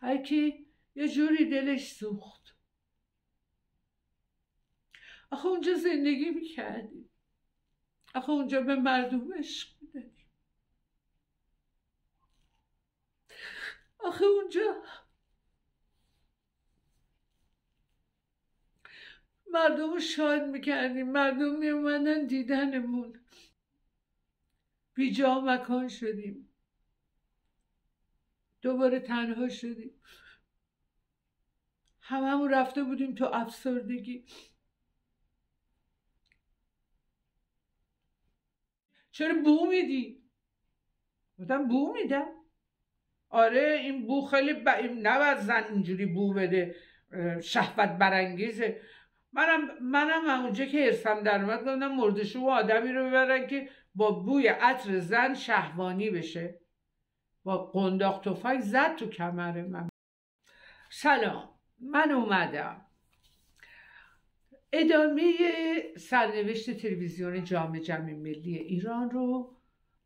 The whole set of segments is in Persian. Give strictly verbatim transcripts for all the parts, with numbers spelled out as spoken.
هرکی یه جوری دلش سوخت. آخه اونجا زندگی میکردیم، آخه اونجا به مردم عشق میدادیم، آخه اونجا مردم رو شاد میکردیم، مردم میومدن دیدنمون. بی جا مکان شدیم، دوباره تنها شدیم، هممون رفته بودیم تو افسردگی. چرا بو میدی؟ گفتم بو میدم. آره این بو خیلی ب... نباید زن اینجوری بو بده، شهوت برانگیزه. منم منم اونجا که حرفم در اومد گفتم مردشو و آدمی رو ببرن که با بوی عطر زن شهوانی بشه. با قنداق تفنگ زد تو کمر من. سلام، من اومدم ادامه سرنوشت تلویزیون جام جم ملی ایران رو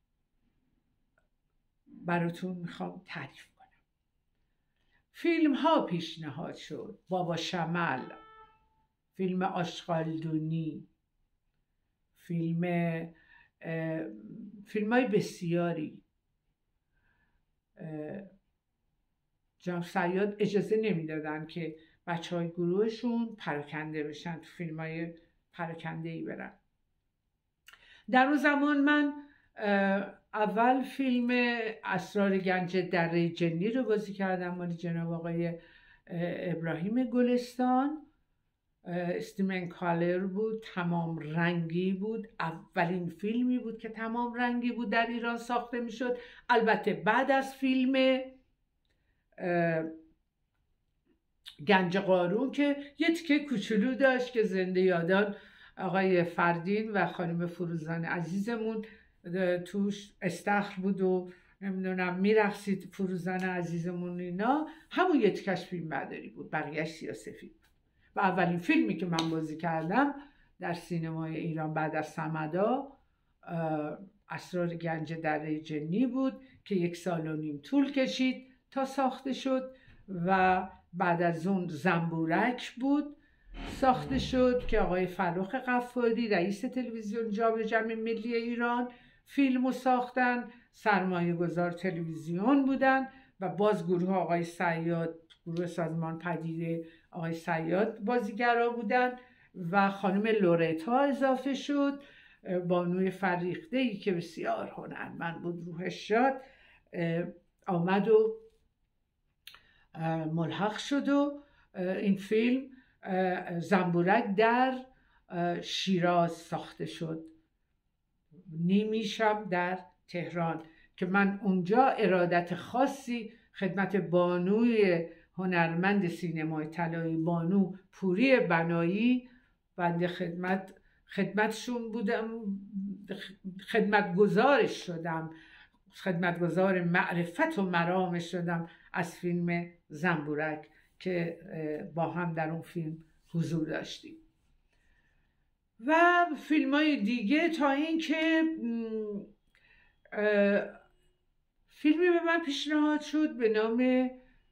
براتون میخوام تعریف کنم. فیلم ها پیشنهاد شد، بابا شمل، فیلم آشغالدونی، فیلم فیلم های بسیاری. جناب صیاد اجازه نمیدادن که بچه های گروهشون پراکنده بشن، تو فیلم های پراکنده ای برن. در اون زمان من اول فیلم اسرار گنج دره جنی رو بازی کردم، مال جناب آقای ابراهیم گلستان. استیمن کالر بود، تمام رنگی بود، اولین فیلمی بود که تمام رنگی بود در ایران ساخته میشد. البته بعد از فیلم گنج قارون که یه تیکه کوچولو داشت که زنده یادان آقای فردین و خانم فروزان عزیزمون توش استخر بود و نمیدونم میرقصید فروزان عزیزمون، اینا همون یه تیکش فیلم برداری بود، بقیهش سیاه‌سفید بود. و اولین فیلمی که من بازی کردم در سینمای ایران بعد از صمدا اسرار گنج دره جنی بود که یک سال و نیم طول کشید تا ساخته شد و بعد از اون زنبورک بود ساخته شد که آقای فرخ قفاری رئیس تلویزیون جام جم ملی ایران فیلمو ساختن، سرمایه گذار تلویزیون بودن و باز گروه آقای صیاد، گروه سازمان پدیده آقای صیاد بازیگرا بودن و خانم لورتا اضافه شد، بانوی فریخته‌ای که بسیار هنرمند بود، روحش شاد، آمد و ملحق شد و این فیلم زنبورک در شیراز ساخته شد، نیمی شب در تهران، که من اونجا ارادت خاصی خدمت بانوی هنرمند سینمای طلایی بانو پوری بنایی بنده خدمت خدمتشون بودم، خدمتگزارش شدم، خدمتگزار معرفت و مرامش شدم از فیلم زنبورک که با هم در اون فیلم حضور داشتیم و فیلم های دیگه، تا این که فیلمی به من پیشنهاد شد به نام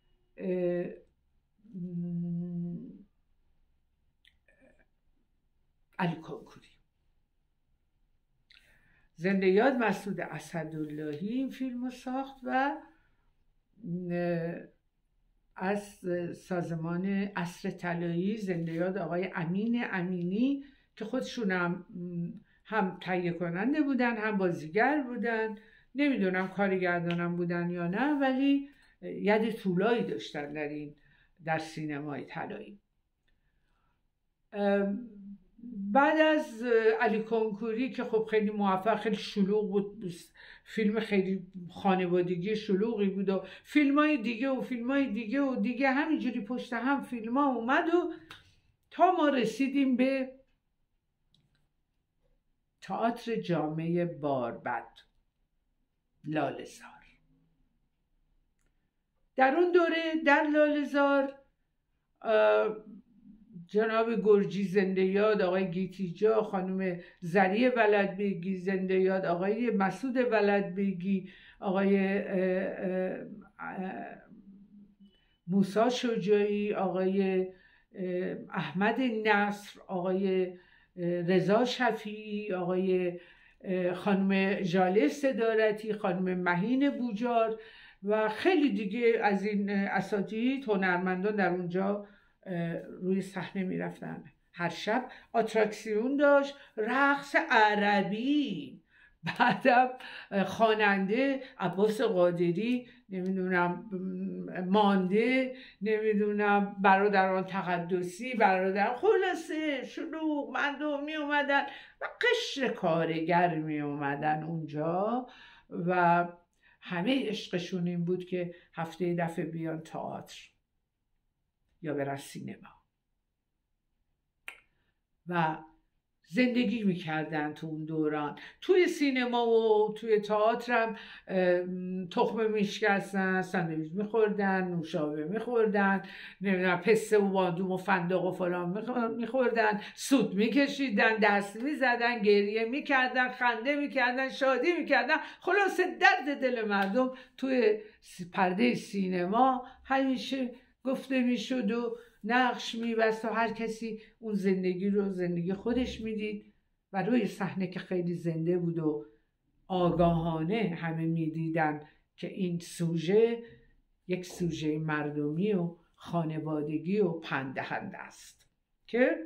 علی کنکوری. زنده یاد مسعود اسداللهی این فیلم رو ساخت و از سازمان عصر طلایی زنده یاد آقای امین امینی که خودشون هم هم تهیه کننده بودن هم بازیگر بودن، نمیدونم کارگردانم بودن یا نه، ولی ید طولایی داشتن در این در سینمای طلایی. بعد از علی کنکوری که خب خیلی موفق، خیلی شلوغ بود، فیلم خیلی خانوادگی شلوغی بود و فیلم های دیگه و فیلم های دیگه و دیگه همینجوری پشت هم فیلم ها اومد و تا ما رسیدیم به تئاتر جامعه باربد لاله‌زار. در اون دوره در لاله‌زار جناب گرجی زنده یاد، آقای گیتیجا، خانم زریه ولدبیگی زنده یاد، آقای مسعود ولدبیگی، آقای موسی شجاعی، آقای احمد نصر، آقای رضا شفیعی، آقای خانم ژاله صدارتی، خانم مهین بوجار و خیلی دیگه از این اساتید هنرمندان در اونجا روی صحنه میرفتن. هر شب آتراکسیون داشت، رقص عربی. بعدم خواننده عباس قادری، نمیدونم مانده، نمیدونم برادران تقدسی، برادر، خلاصه شلوغ مردم می اومدن و قشر کارگر می اومدن اونجا و همه عشقشون این بود که هفته دفعه بیان تئاتر یا برن سینما و زندگی میکردن تو اون دوران. توی سینما و توی تئاتر هم تخمه میشکستن، ساندویچ میخوردن، نوشابه میخوردن، نمیدونم پسته و باندوم و فندق و فلان میخوردن، سود میکشیدن، دست میزدن، گریه میکردن، خنده میکردن، شادی میکردن. خلاصه درد دل مردم توی پرده سینما همیشه گفته میشد و نقش میبست و هر کسی اون زندگی رو زندگی خودش میدید و روی صحنه که خیلی زنده بود و آگاهانه همه میدیدن که این سوژه یک سوژه مردمی و خانوادگی و پندهنده است که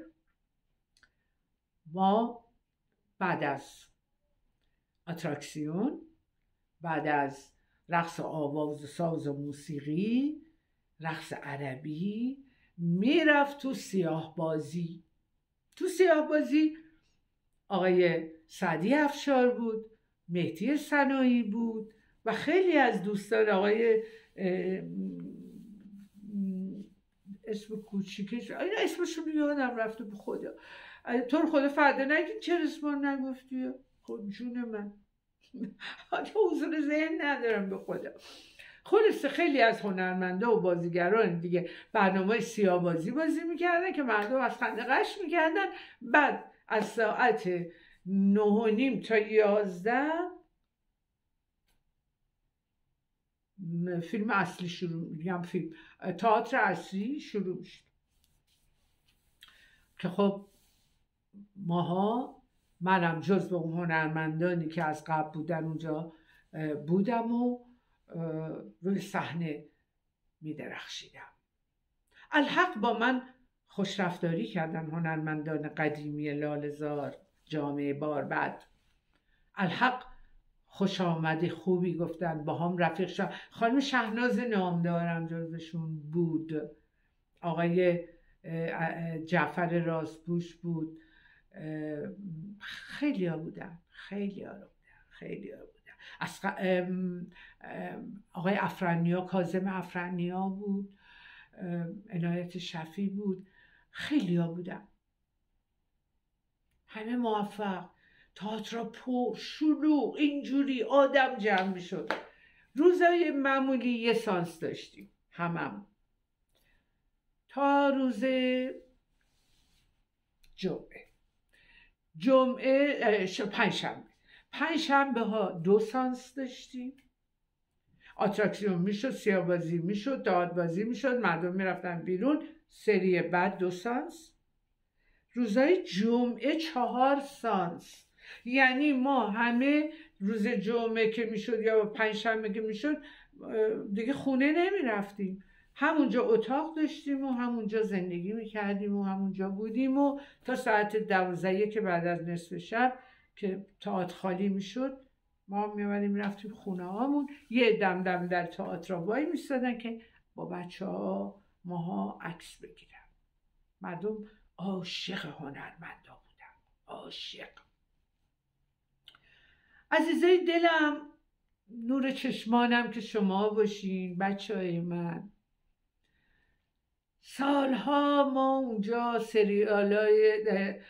ما بعد از اتراکسیون، بعد از رقص آواز و ساز و موسیقی، رقص عربی، میرفت تو سیاه بازی. تو سیاه بازی آقای سعدی افشار بود، مهدی سنایی بود و خیلی از دوستان، آقای اسم کوچیکش این اسمشون یادم رفته به خدا، تو رو خدا فردا نگید چه اسمان نگفتی. خب جون من حضور ذهن ندارم به خدا. خلاصه خیلی از هنرمندا و بازیگران دیگه برنامه سیاه بازی بازی میکردن که مردم از خنده قش میکردن. بعد از ساعت نه و نیم تا یازده فیلم اصلی شروع میگم فیلم تئاتر اصلی شروع میشد که خب ماها، منم جزو اون هنرمندانی که از قبل بودن اونجا بودم و روی صحنه می درخشیدم. الحق با من خوشرفتاری کردن هنرمندان قدیمی لاله‌زار، جامعه باربد. الحق خوش آمدی خوبی گفتن، با هم رفیق شد. خانم شهناز نامدارم جزوشون بود، آقای جعفر راستپوش بود، خیلی ها بودن خیلی ها بودن خیلی ها بودن آقای افرنیا، کاظم افرنیا بود، عنایت شفی بود، خیلی ها بودن، همه موفق. تئاتر پر شلوغ اینجوری آدم جمع میشد. روزای معمولی یه سانس داشتیم همم تا روز جمعه. جمعه پنجشنبه پنجشنبه ها دو سانس داشتیم. آتراکسیون میشد، سیاه‌بازی میشد، دادبازی میشد، مردم میرفتن بیرون. سری بعد دو سانس. روزای جمعه چهار سانس. یعنی ما همه روز جمعه که میشد یا پنجشنبه که میشد دیگه خونه نمیرفتیم، همونجا اتاق داشتیم و همونجا زندگی میکردیم و همونجا بودیم و تا ساعت دوازده که بعد از نصف شب که تئاتر خالی میشد ما میامدیم میرفتیم خونه هامون. یه دم دم در تئاتر وای میستادن که با بچه ها ماها عکس بگیرن. مردم عاشق هنرمندا بودن، عاشق. عزیزای دلم، نور چشمانم که شما باشین بچه های من، سالها ما اونجا سریالای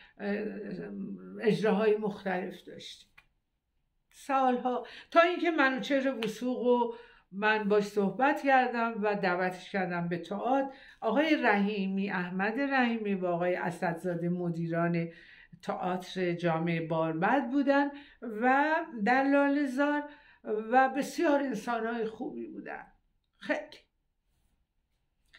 اجراهای مختلف داشتیم، سالها، تا اینکه منوچهر وثوق و من باش صحبت کردم و دعوتش کردم به تئاتر. آقای رحیمی، احمد رحیمی و آقای اسدزاده مدیران تئاتر جامعه باربد بودن و در لاله‌زار و بسیار انسان‌های خوبی بودن. خیلی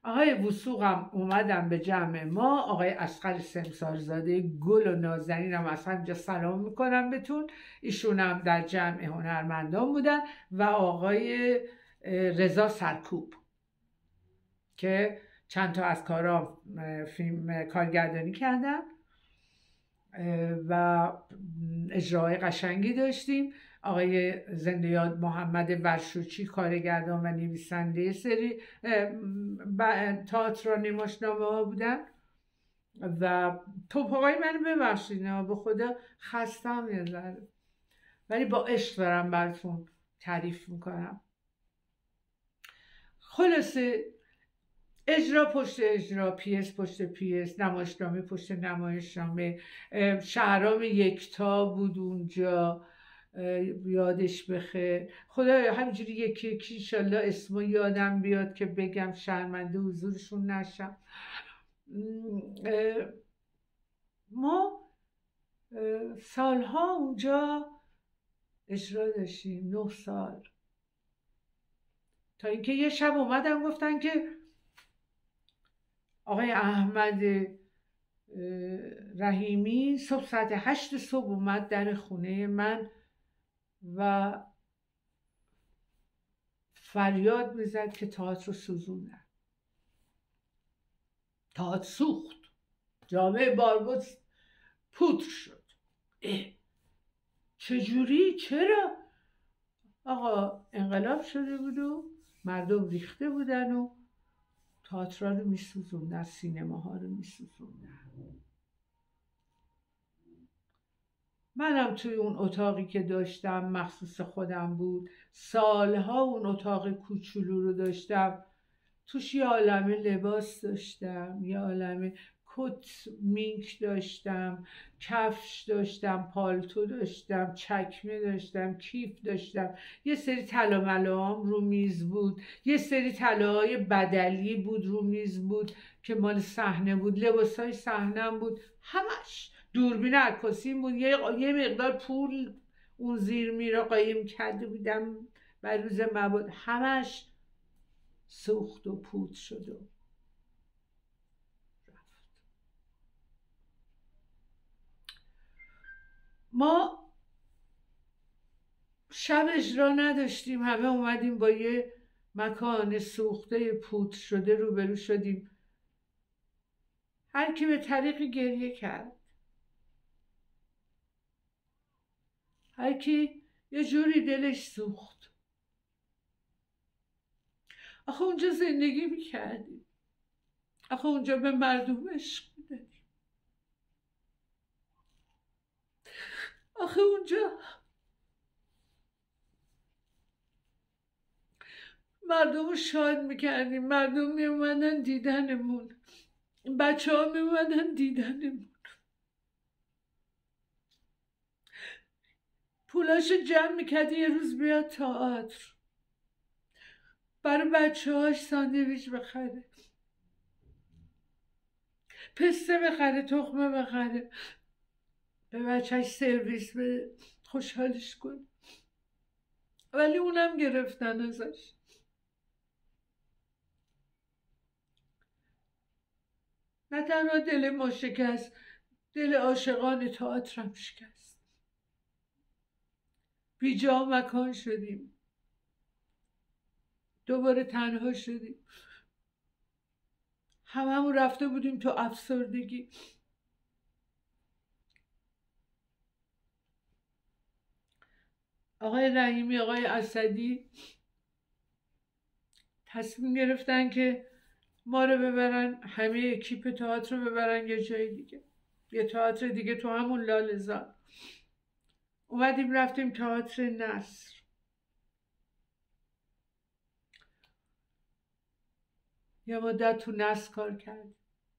آقای وثوق هم اومدن به جمع ما، آقای اصغر سمسارزاده گل و نازنین هم از همینجا سلام میکنم بهتون، ایشون هم در جمع هنرمندان بودن، و آقای رضا سرکوب که چند تا از کارا فیلم کارگردانی کردن و اجرای قشنگی داشتیم. آقای زنده یاد محمد ورشوچی کارگردان و نویسنده سری تئاتر و نمایشنامه ها بودن. و توپاقای منو ببخشید به خدا خستم یه ذره، ولی با عشق دارم براتون تعریف میکنم. خلاصه اجرا پشت اجرا، پیس پشت پیس، نمایشنامه پشت نمایشنامه، شهرام یکتا بود اونجا، یادش بخیر. خدا همینجوری یکی یکی انشالله اسمو یادم بیاد که بگم شرمنده حضورشون نشم. ما سالها اونجا اجرا داشتیم، نه سال، تا اینکه یه شب اومدن گفتن که آقای احمد رحیمی صبح ساعت هشت صبح اومد در خونه من و فریاد میزد که تئاتر رو سوزوندن، تئاتر سوخت، جامعه باربد پودر شد. اه چجوری؟ چرا؟ آقا انقلاب شده بود و مردم ریخته بودن و تئاترها رو میسوزوندن، سینماها رو میسوزوندن. منم توی اون اتاقی که داشتم مخصوص خودم بود، سالها اون اتاق کوچولو رو داشتم، توش یه عالمه لباس داشتم، یه عالمه کت مینک داشتم، کفش داشتم، پالتو داشتم، چکمه داشتم، کیف داشتم، یه سری طلا ملاام رو میز بود، یه سری طلاهای بدلی بود رو میز بود که مال صحنه بود، لباسای صحنه‌ام بود، همش دوربین عکاسی بود، یه یه مقدار پول اون زیر میرا قایم کرده بودم بر روز مباد، همش سوخت و پود شد و رفت. ما شب اجرا نداشتیم، همه اومدیم با یه مکان سوخته پود شده روبرو شدیم، هر کی به طریقی گریه کرد، هر کی یه جوری دلش سوخت. آخه اونجا زندگی میکردیم، آخه اونجا به مردم عشق میدادیم، آخه اونجا مردم رو شاد میکردیم، مردم میومدن دیدنمون، بچه ها میومدن دیدنمون، پولاشو جمع میکرد یه روز بیاد تئاتر، برای بچه هاش ساندویچ بخره، پسته بخره، تخمه بخره، به بچهش سرویس بده، خوشحالش کن. ولی اونم گرفتن ازش. نه تنها دل ما شکست، دل عاشقان تئاترم شکست. بی جا مکان شدیم، دوباره تنها شدیم، هممون رفته بودیم تو افسردگی. آقای رحیمی، آقای اسدی تصمیم گرفتن که ما رو ببرن، همه اکیپ تئاتر رو ببرن یه جای دیگه، یه تئاتر دیگه تو همون لاله‌زار. اومدیم رفتیم تئاتر نصر. یه مدت تو نصر کار کردیم،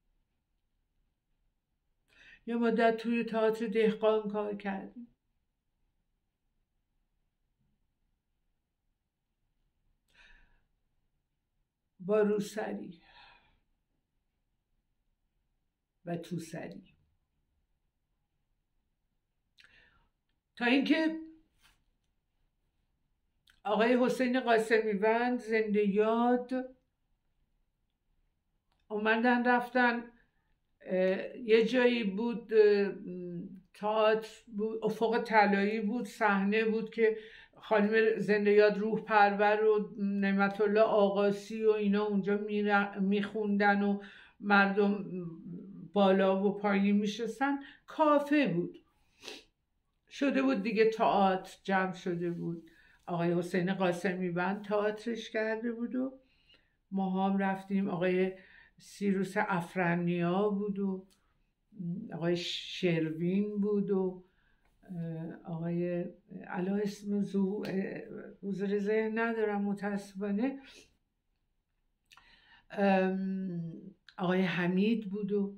یه مدت توی تئاتر دهقان کار کردیم. با روسری و توسری، تا اینکه آقای حسین قاسمیوند زنده یاد اومدن رفتن یه جایی بود تئاتر بود، افق طلایی بود، صحنه بود که خانم زنده یاد روح پرور و نعمت الله آقاسی و اینا اونجا میخوندن و مردم بالا و پایین میشستن. کافه بود شده بود دیگه، تئاتر جمع شده بود. آقای حسین قاسمی بند تئاترش کرده بود و ما هم رفتیم. آقای سیروس افرنیا بود و آقای شروین بود و آقای علا اسم حضور ذهن ندارم متاسفانه، آقای حمید بود و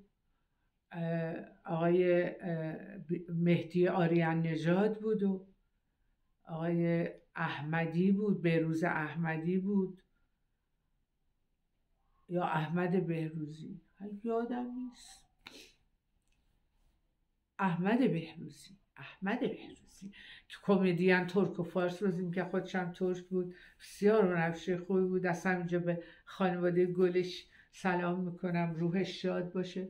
آقای مهدی آریان نژاد بود و آقای احمدی بود، بهروز احمدی بود یا احمد بهروزی، یادم نیست، احمد بهروزی احمد بهروزی که کمدین ترک و فارس بازی که خودشم ترک بود، بسیار هنرپیشه خوبی بود. از همینجا به خانواده گلش سلام میکنم، روحش شاد باشه.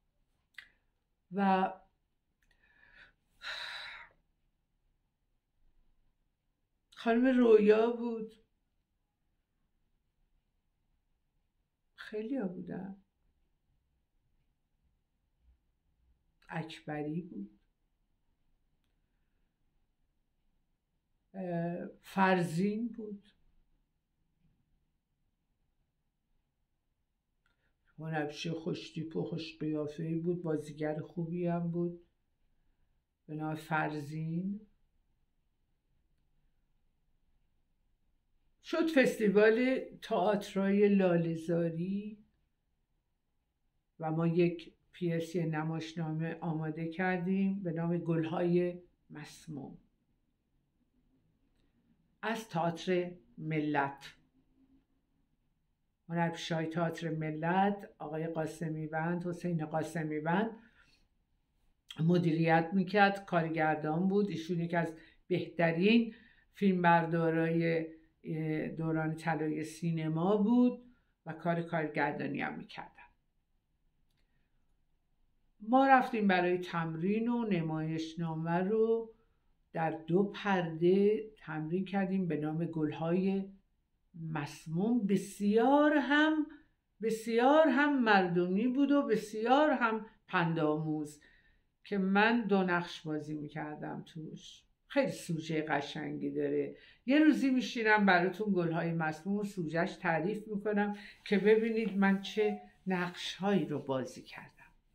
و خانم رویا بود، خیلی ها بودن، اکبری بود، فرزین بود، هنرپیشه خوشتیپ و خوش قیافه‌ای بود، بازیگر خوبی هم بود به نام فرزین. شد فستیوال تئاترای لاله‌زاری و ما یک پیاسی نمایشنامه آماده کردیم به نام گلهای مسموم از تئاتر ملت. هنرپیشه‌های تئاتر ملت آقای قاسمی بند، حسین قاسمی بند مدیریت میکرد، کارگردان بود. ایشون یکی از بهترین فیلمبردارای دوران طلایی سینما بود و کار کارگردانی هم میکردن. ما رفتیم برای تمرین و نمایشنامه رو در دو پرده تمرین کردیم به نام گلهای مسموم. بسیار هم بسیار هم مردمی بود و بسیار هم پندآموز که من دو نقش بازی میکردم توش. خیلی سوژه قشنگی داره. یه روزی میشینم براتون گلهای مسموم و سوژهش تعریف میکنم که ببینید من چه نقش هایی رو بازی کردم.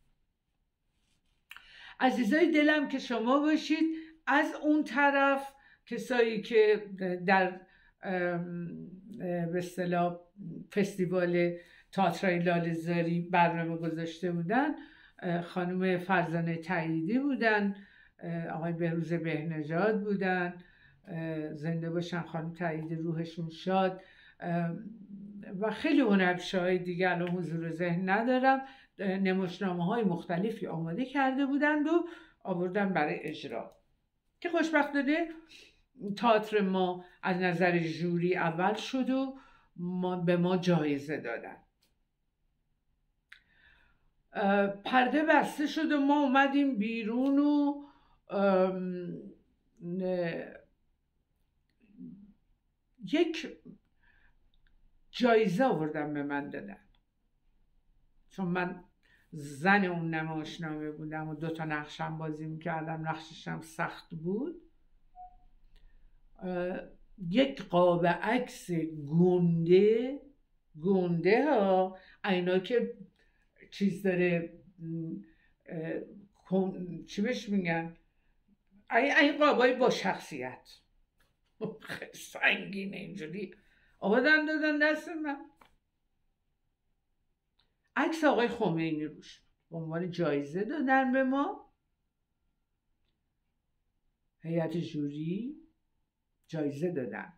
عزیزای دلم که شما باشید. از اون طرف کسایی که در به اصطلاح فستیوال تئاتر لاله‌زاری برنامه گذاشته بودن، خانم فرزانه تاییدی بودن، آقای بهروز بهنژاد بودن، زنده باشن خانم تاییدی، روحشون شاد، و خیلی هنرپیشه‌های دیگه الان حضور ذهن ندارم. نمایشنامه های مختلفی آماده کرده بودند و آوردن برای اجرا که خوشبختانه تئاتر ما از نظر ژوری اول شد و ما به ما جایزه دادن. پرده بسته شد و ما اومدیم بیرون و یک جایزه آوردن به من دادن، چون من زن اون نمایشنامه بودم و دو تا نقشم بازی میکردم، نقششم سخت بود. یک قاب عکس گنده گنده ها، اینا که چیز داره، چی بهش میگن، این قابای با شخصیت خیلی سنگینه، اینجوری آوردن دادن دست من. عکس آقای خمینی روش به عنوان جایزه دادن به ما. هیئت ژوری جایزه دادن.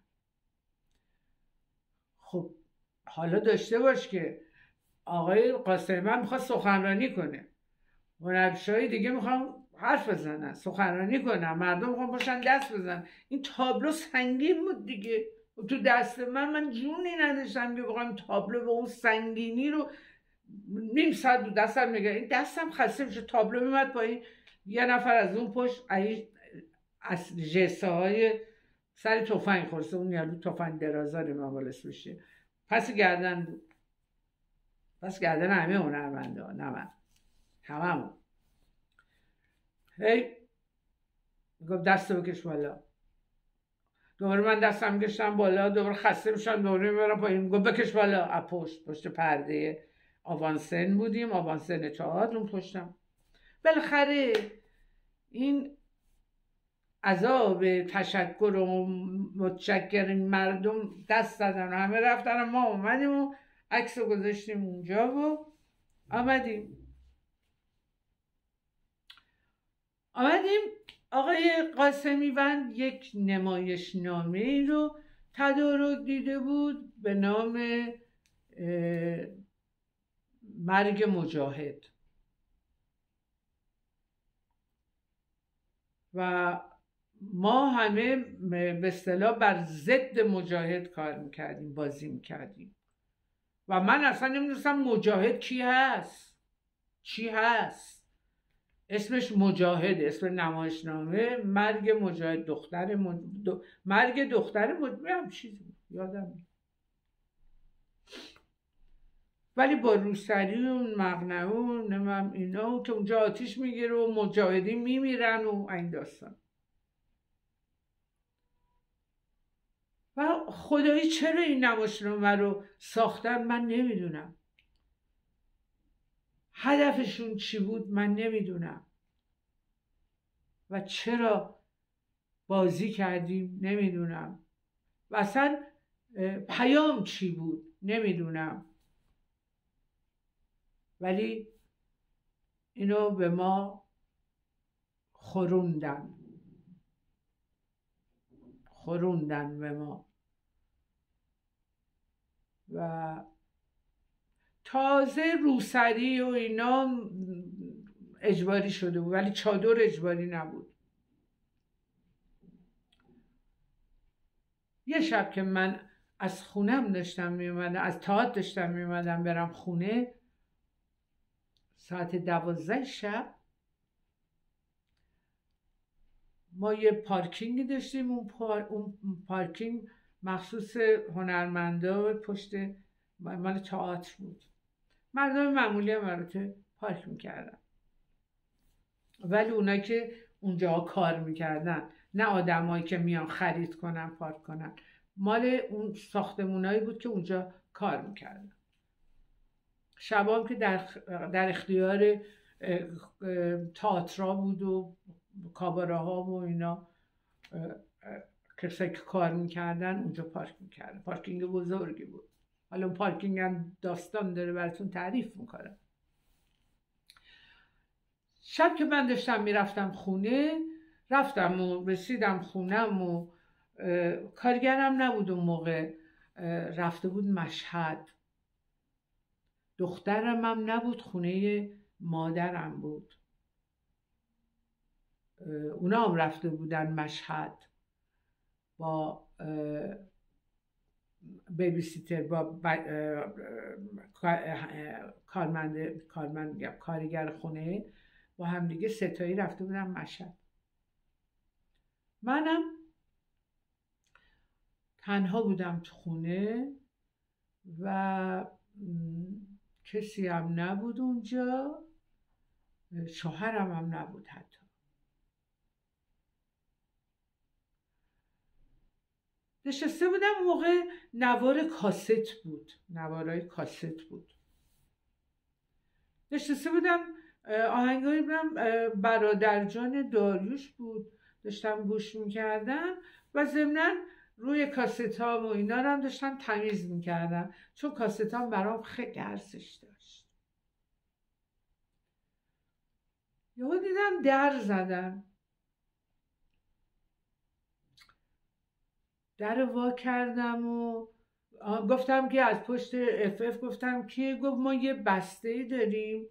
خب حالا داشته باش که آقای قاسمی میخواد سخنرانی کنه، هنرپیشه‌های دیگه میخوان حرف بزنن، سخنرانی کنن، مردم میخوان باشن دست بزنن. این تابلو سنگین بود دیگه تو دست من، من جونی نداشتم که بخوام تابلو به اون سنگینی رو نیم ساعت دو دستم نگه، این دستم خسته میشه. تابلو میمد با این یه نفر از اون پشت از جسه های سر تفنگ خورسته، اون یارو تفنگ درازا نمال اسمشه، پس گردن بود، پس گردن همه هنرمنده ها، نه من، همه همون. هی گفت دست بکش بالا، دوباره من دستم کشتم بالا، دوباره خسته میشم، دوباره میبرم پایین، گفت بکش بالا. از پشت پشت پرده آوانسن بودیم، آوانسن تئاتر، اون پشتم. بالاخره این عذاب تشکر و متشکرین مردم دست دادن، همه رفتن، ما اومدیم و عکس رو گذاشتیم اونجا و آمدیم آمدیم آقای قاسمیوند یک نمایشنامه رو تدارک دیده بود به نام مرگ مجاهد و ما همه به اصطلاح بر ضد مجاهد کار میکردیم، بازی میکردیم و من اصلا نمیدونستم مجاهد کی هست، چی هست. اسمش مجاهد، اسم نمایشنامه مرگ مجاهد، دختر مج... دو... مرگ دختر مجاهد، چیزی یادم نیست. ولی با روسری و مقنعون نمیم اینا که اونجا آتیش میگیره و مجاهدین میمیرن و این داستان. و خدایی چرا این نمایشنامه رو ساختن من نمیدونم، هدفشون چی بود من نمیدونم، و چرا بازی کردیم نمیدونم، و اصلا پیام چی بود نمیدونم. ولی اینو به ما خوروندن خوروندن به ما و تازه روسری و اینا اجباری شده بود، ولی چادر اجباری نبود. یه شب که من از خونم داشتم میومدم، از تئاتر داشتم میومدم برم خونه، ساعت دوازده شب، ما یه پارکینگ داشتیم، اون, پار... اون پارکینگ مخصوص هنرمندا پشت مال تئاتر بود. مردم معمولی هم البته پارک میکردن، ولی اونایی که اونجا کار میکردن، نه آدمایی که میان خرید کنن پارک کنن، مال اون ساختمونایی بود که اونجا کار میکردن. شبام که در, در اختیار تئاترا بود و کاباره ها و اینا، کسایی که کار میکردن اونجا پارک میکردن. پارکینگ بزرگی بود. حالا اون پارکینگ هم داستان داره، براتون تعریف میکنم. شب که من داشتم میرفتم خونه، رفتم و رسیدم خونم و کارگرم نبود اون موقع، رفته بود مشهد. دخترم هم نبود، خونه مادرم بود، اونا هم رفته بودن مشهد با بیبی سیتر، با کارمند کارمند کارگر خونه، با هم دیگه ستایی رفته بودن مشهد. منم تنها بودم تو خونه و کسی هم نبود اونجا، شوهرم هم نبود حتی. نشسته بودم، موقع نوار کاست بود، نوارای کاست بود. نشسته بودم، آهنگایی بودم، برادرجان داریوش بود داشتم گوش میکردم و ضمناً روی کاست ها و اینا رو هم داشتم تمیز میکردم، چون کاست ها برام خیلی درسش داشت. یهو دیدم در زدن، در وا کردم و گفتم که از پشت اف اف گفتم که، گفت ما یه بسته داریم،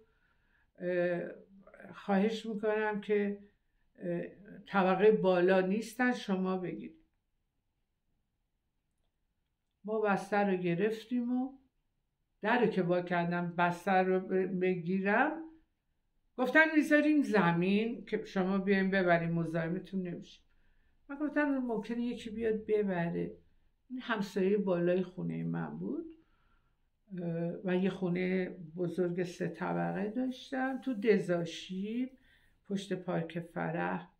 خواهش میکنم که طبقه بالا نیستن شما. ما بسته رو گرفتیم و در رو که وا کردم بستر رو بگیرم، گفتن میذاریم زمین که شما بیاین ببریم، مزاحمتون نمیشه. من گفتم ممکنه یکی بیاد ببره. این همسایه بالای خونه من بود و یه خونه بزرگ سه طبقه داشتم تو دزاشیب پشت پارک فرح.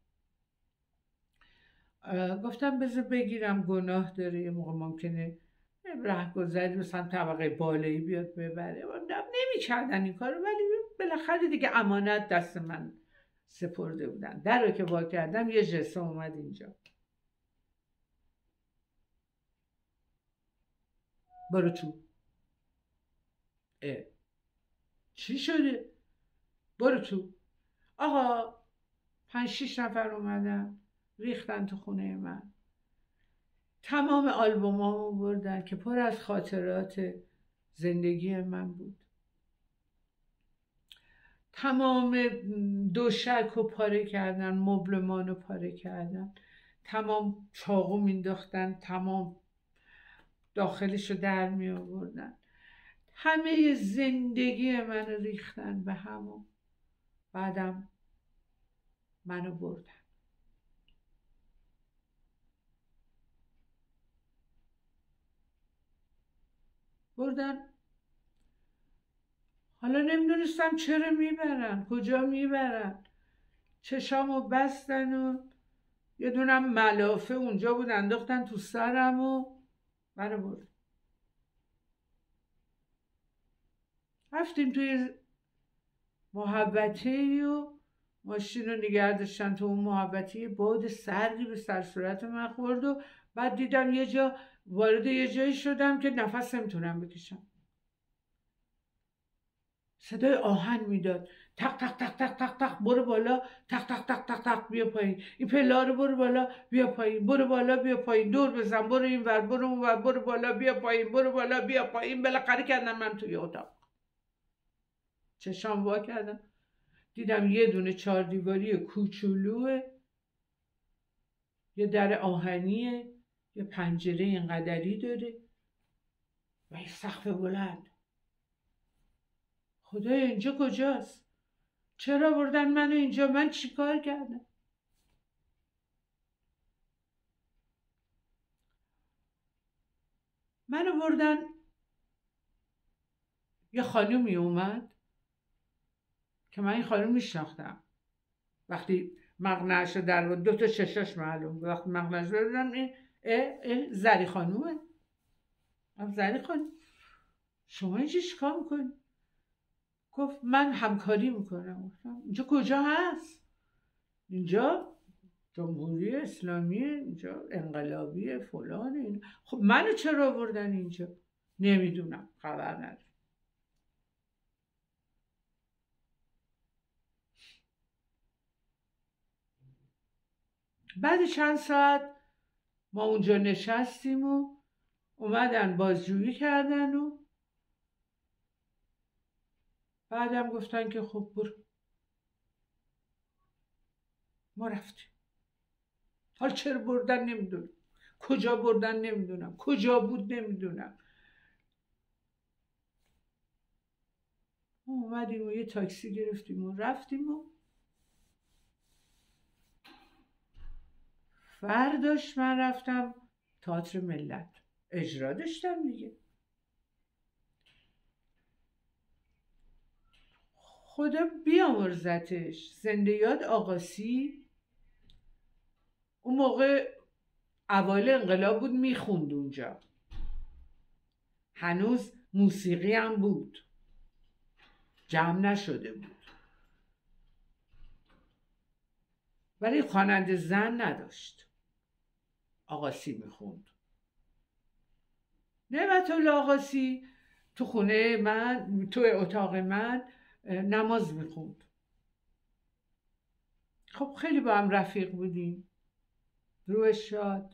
گفتم بذار بگیرم، گناه داره، یه موقع ممکنه رهگذری مثلا طبقه بالایی بیاد ببره. نمی کردن این کارو، ولی بالاخره دیگه امانت دست من سپرده بودن. در رو که وا کردم یه جسم اومد اینجا. برو تو. اه. چی شده؟ برو تو. آقا پنج شیش نفر اومدن ریختن تو خونه من، تمام آلبومامو بردن که پر از خاطرات زندگی من بود. تمام دوشک رو پاره کردن، مبلمان رو پاره کردن، تمام چاقو مینداختن، تمام داخلش رو در می آوردن، همه زندگی من رو ریختن به همون. بعدم منو بردن. بردن. حالا نمیدونستم چرا میبرن، کجا میبرن. چشامو بستن و یه دونم ملافه اونجا بود انداختن تو سرم و منو بردن. رفتیم توی محبتی و ماشین رو نگه داشتن تو اون محبتی. باد سردی به سر صورت من خورد و بعد دیدم یه جا وارد یه جایی شدم که نفس نمیتونم بکشم. صدای آهن میداد، تق تق تق تق تق تق برو بالا، تق تق تق تق تق بیا پایین، این پلا رو برو بالا بیا پایین، برو بالا بیا پایین، دور بزن، برو این ور برو اون ور، برو بالا بیا پایین، برو بالا بیا پایین. بالاخره کردم من توی اتاق. چشام وا کردم دیدم یه دونه چهار دیواری کوچولوه، یه در آهنیه، یه پنجره اینقدری داره و یه سقف بلند. خدایا اینجا کجاست؟ چرا بردن منو اینجا؟ من چی کار کردم؟ منو بردن. یه خانومی اومد که من این خانوم میشناختم. وقتی مقنعش در دو تا چشاش معلوم، وقتی مقنعش بردن این اه اه زری خانومه. زری خانوم شما اینجا چیکار میکنی؟ گفت من همکاری میکنم. گفتم اینجا کجا هست؟ اینجا جمهوری اسلامی، اینجا انقلابی فلان. این خب منو چرا آوردن اینجا؟ نمیدونم، خبر ندارم. بعد چند ساعت ما اونجا نشستیم و اومدن بازجویی کردن و بعدم گفتن که خب برو. ما رفتیم. حالا چرا بردن نمیدونم، کجا بردن نمیدونم، کجا بود نمیدونم. ما اومدیم و یه تاکسی گرفتیم و رفتیم و فرداش من رفتم تئاتر ملت اجرا داشتم دیگه. خدا بیامرزتش، زنده یاد آقاسی اون موقع اوایل انقلاب بود، میخوند اونجا، هنوز موسیقی هم بود، جمع نشده بود، ولی خواننده زن نداشت. آقاسی میخوند. نعمت الله آقاسی تو خونه من، تو اتاق من نماز میخوند. خب خیلی با هم رفیق بودیم، روح شاد.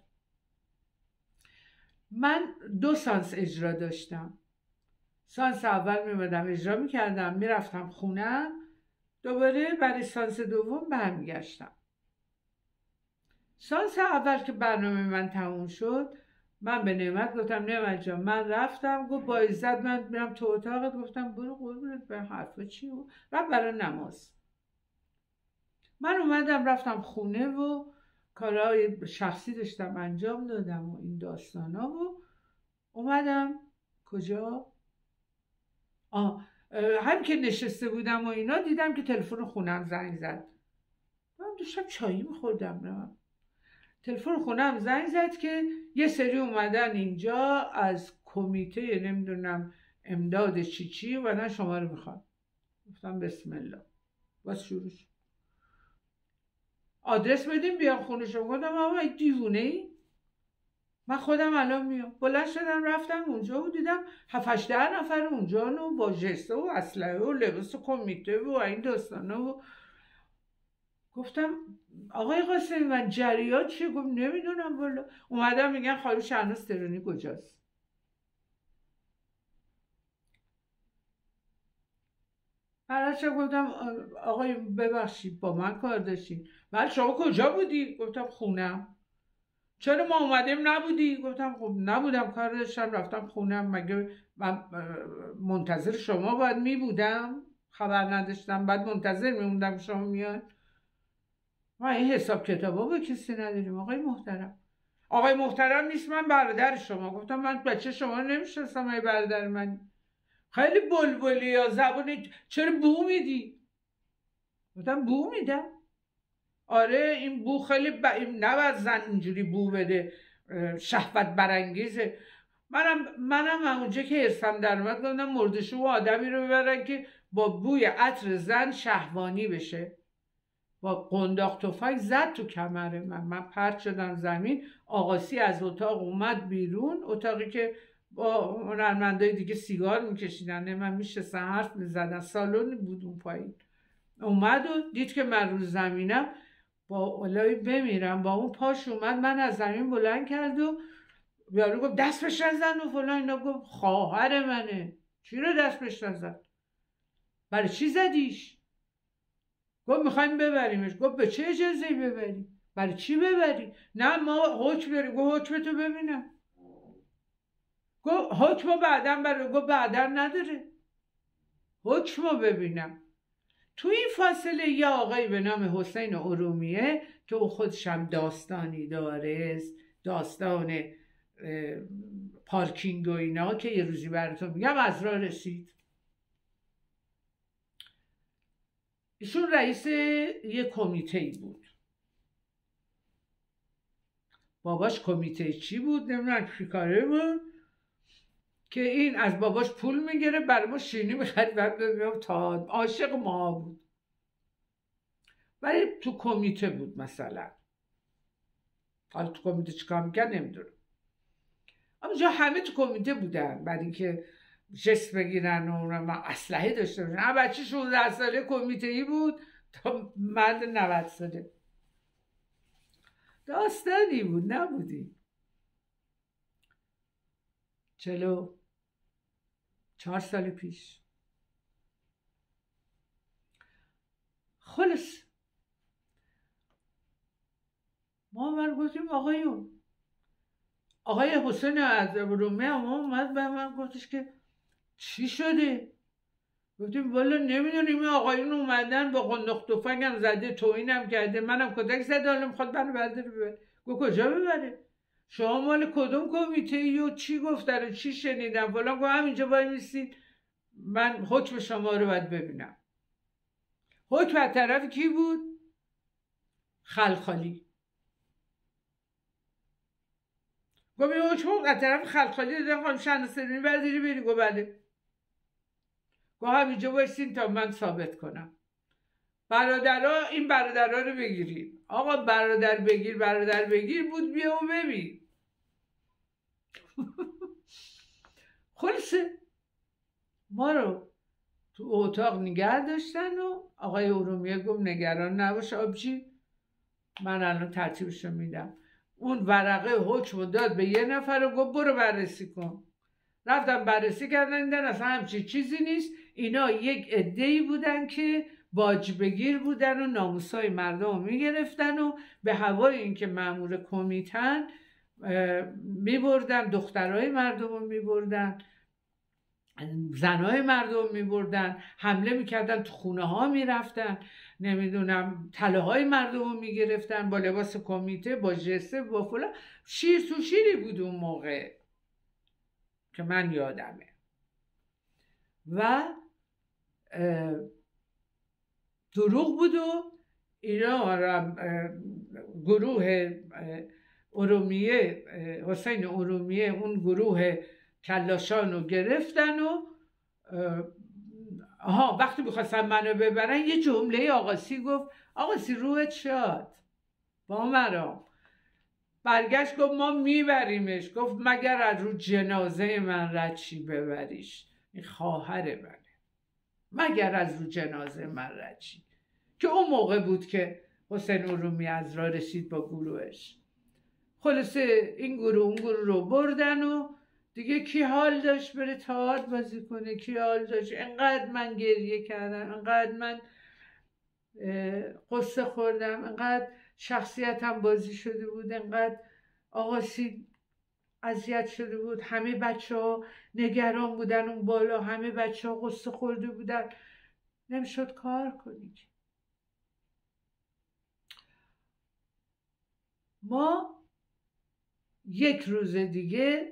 من دو سانس اجرا داشتم. سانس اول میمدم اجرا میکردم، میرفتم خونم، دوباره برای سانس دوم برمیگشتم. سانس اول که برنامه من تموم شد، من به نعمت گفتم نعمت جان من رفتم. گفت با عزت من میرم تو اتاقت. گفتم برو قربونت برم، حرفا چی بود؟ رفت برای نماز. من اومدم رفتم خونه و کارهای شخصی داشتم انجام دادم و این داستانا و اومدم کجا؟ آه هم که نشسته بودم و اینا دیدم که تلفن خونم زنگ زد. من داشتم چایی میخوردم، نه تلفن خونم زنگ زد که یه سری اومدن اینجا از کمیته نمیدونم امداد چی چی و نه شما رو میخوام. گفتم بسم الله. باز شروع شد. آدرس بدیم بیام خونه شما. گفتم آقا این دیوونه ای؟ من خودم الان میام. بلند شدم رفتم اونجا و دیدم هفت هشت نفر اونجا و با جسته و اسلحه و لباس کمیته و این داستانا و گفتم آقای قاسمی من جریان چیه؟ گفت نمیدونم والا. اومدم میگن خانم شهناز ترانی کجاست. هرچه گفتم آقای ببخشید با من کار داشتین. بعد شما کجا بودی؟ گفتم خونم. چرا ما اومدیم نبودی؟ گفتم خب نبودم کار داشتم رفتم خونم. مگه من منتظر شما باید میبودم؟ خبر نداشتم بعد منتظر میموندم شما میاد؟ ما این حساب کتابا با کسی نداریم آقای محترم. آقای محترم نیست، من برادر شما. گفتم من بچه شما نمیشناسم. ای برادر من خیلی بلبلی یا زبونی چرا بو میدی؟ گفتم بو میدم. آره این بو خیلی ب... نباید زن اینجوری بو بده، شهوت برانگیزه. منم منم اونجا که حرفم در اومد گفتم مردشو و آدمی رو ببرن که با بوی عطر زن شهوانی بشه. با قنداق تفنگ زد تو کمر من. من پرت شدم زمین. آقاسی از اتاق اومد بیرون، اتاقی که با هنرمندای دیگه سیگار میکشیدن من میشستن حرف میزدن، سالن بود اون پایین. اومد و دید که من رو زمینم با اولای بمیرم با اون پاش اومد من از زمین بلند کرد و یارو گفت دست بهش نزن و فلان اینا. گفت خواهر منه چی رو دست بهش نزن؟ برای چی زدیش؟ گفت میخوایم ببریمش. گفت به چه اجازه‌ای ببری؟ برای چی ببری؟ نه ما حکم داریم. گفت حکمتو ببینم. گفت حکمو بعداً برای. گفت بعداً نداره، حکمو ببینم. تو این فاصله یه آقایی به نام حسین ارومیه که او خودش هم داستانی داره، داستان پارکینگ و اینا که یه روزی براتون میگم، از راه رسید. ایشون رئیس یه کمیته بود. باباش کمیته چی بود نمیدونم چی کاره بود که این از باباش پول میگیره برای ما شیرینی میخرید بعد میام تا عاشق ما بود. ولی تو کمیته بود مثلا. حالا تو کمیته چیکار میکرد نمیدونم. اما جا همه تو کمیته بودن برای اینکه جست بگیرن و اسلحه داشته باشن. هم بچه شانزده ساله کمیته ای بود تا مرد نود ساله. داستانی بود نبودی. چلو چهار سال پیش. خلاص ما من گفتیم آقایون آقای حسین از ارومیه هم اومد به من گفتش که چی شده؟ گفتیم والا نمیدونیم این آقایون اومدن با قنداق تفنگم زده توهینم کرده منم کتک زده حالا میخواد منو برداره ببره. گفت کجا ببره؟ شما مال کدوم کمیته ای و چی گفتن و چی شنیدم فلان. گفت همینجا وای میستید من حکم شما رو باید ببینم. حکم از طرف کی بود؟ خلخالی. گفت این حکم از طرف خلخالی دادم خانم شهناز ترانی برداری بری. گفت بله. گفت همینجا بایستین تا من ثابت کنم. برادرها این برادرها رو بگیرید. آقا برادر بگیر برادر بگیر بود بیا و ببین. خلاصه ما رو تو اتاق نگه داشتن و آقای ارومیه گفت نگران نباش آبجی من الان ترتیبش رو میدم. اون ورقه حکم داد به یه نفر و گفت برو بررسی کن. رفتم بررسی کردن دیدن اصلا همچین چیزی نیست. اینا یک عده‌ای بودن که باج بگیر بودن و ناموسای مردم رو میگرفتن و به هوای اینکه مأمور کمیتن می بردن، دخترای مردم رو می بردن، زنای مردم می بردن، حمله میکردن، تو خونه ها می رفتن، نمیدونم تله های مردم رو می گرفتن با لباس کمیته، با جسه، با فلان. شیر تو شیری بود اون موقع که من یادمه. و دروغ بود و اینا گروه ارومیه، حسین ارومیه، اون گروه کلاشان رو گرفتن و آها وقتی میخواستن منو ببرن یه جمله آقاسی گفت، آقاسی روحت شاد با مرام، برگشت گفت ما میبریمش. گفت مگر از رو جنازه من رچی ببریش، این خواهر منه، مگر از رو جنازه من رچی. که اون موقع بود که حسین ارومی از راه رسید با گروهش. خلاصه این گروه اون گروه رو بردن و دیگه کی حال داشت بره تئاتر بازی کنه؟ کی حال داشت؟ انقدر من گریه کردم، انقدر من قصه خوردم، انقدر شخصیتم بازی شده بود، انقدر آقاسی اذیت شده بود، همه بچه ها نگران بودن اون بالا، همه بچه ها قصه خورده بودن، نمیشد کار کنی. ما یک روز دیگه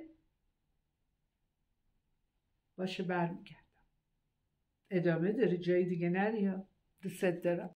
باشه برمیگردم. ادامه داره، جای دیگه نری، دوست دارم.